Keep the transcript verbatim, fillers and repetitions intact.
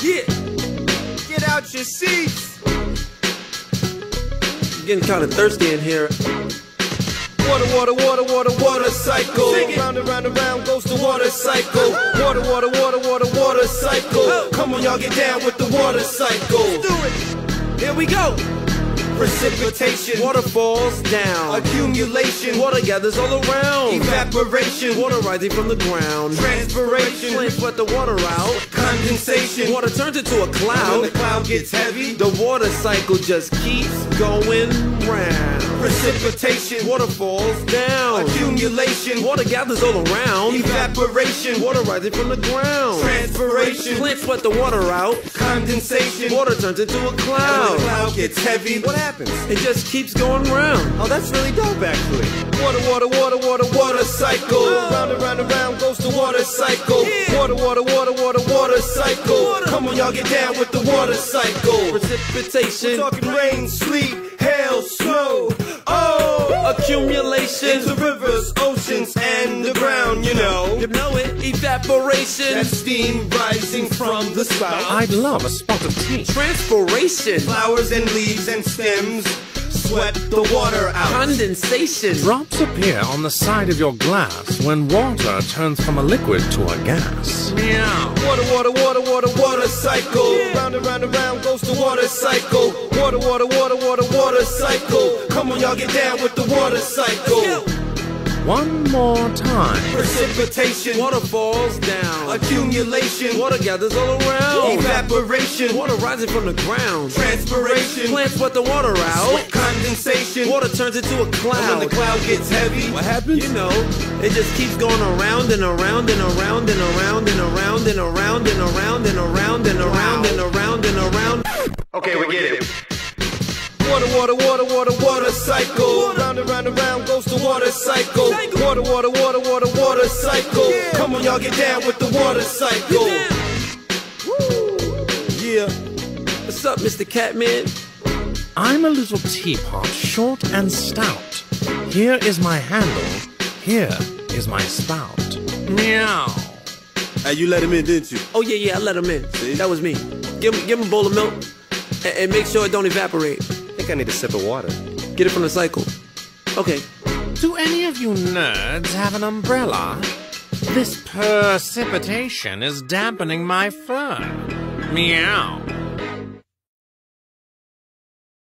Yeah. Get out your seats. Getting kind of thirsty in here. Water, water, water, water, water cycle. Round and round and round goes the water cycle. Water, water, water, water, water cycle. Come on, y'all, get down with the water cycle. Let's do it. Here we go. Precipitation, Water falls down. accumulation, Water gathers all around. evaporation, Water rising from the ground. transpiration, Flames sweat the water out. condensation. Water turns into a When the cloud. cloud gets heavy, The water cycle just keeps going round. precipitation, Water falls down. accumulation, Water gathers all around. evaporation, Water rising from the ground. transpiration, Plants sweat the water out. condensation. Water turns into a And when the cloud. cloud gets heavy, What happens? It just keeps going round. Oh, that's really dope, actually. Water, water, water, water, water cycle. Round and round and round goes the water cycle. Water, water, water, water, water cycle. Come on, y'all, get down with the water cycle. Precipitation. We're talking rain, sleet, hail, snow. Oh, Accumulation. into rivers, oceans, and the ground, you know. You know it. Evaporation. That's steam rising from the spout. I'd love a spot of tea. Transpiration. Flowers and leaves and stems sweat the water out. Condensation. Drops appear on the side of your glass when water turns from a liquid to a gas. Meow. Water, water, water, water, water cycle. Round and round and round goes the water cycle. Water, water, water, water, water cycle. Come on, y'all, get down with the water cycle. One more time. Precipitation, Water falls down. accumulation, Water gathers all around. evaporation, Water rising from the ground. transpiration, Plants sweat the water out. condensation. Water turns into a And when cloud. the cloud gets heavy, What happens? You know, it just keeps going around and around and around and around and around and around and around and around and around and around and around. okay, we get it. Water, water, water, water, water cycle. Round and round and round goes the water cycle. Water, water, water, water, water cycle. Come on, y'all, get down with the water cycle. Yeah. What's up, Mister Catman? I'm a little teapot, short and stout. Here is my handle. Here is my spout. Meow. Hey, you let him in, didn't you? Oh yeah, yeah, I let him in. See? That was me. Give him, give him a bowl of milk, and, and make sure it don't evaporate. I think I need a sip of water. Get it from the cycle. Okay. Do any of you nerds have an umbrella? This precipitation is dampening my fur. Meow.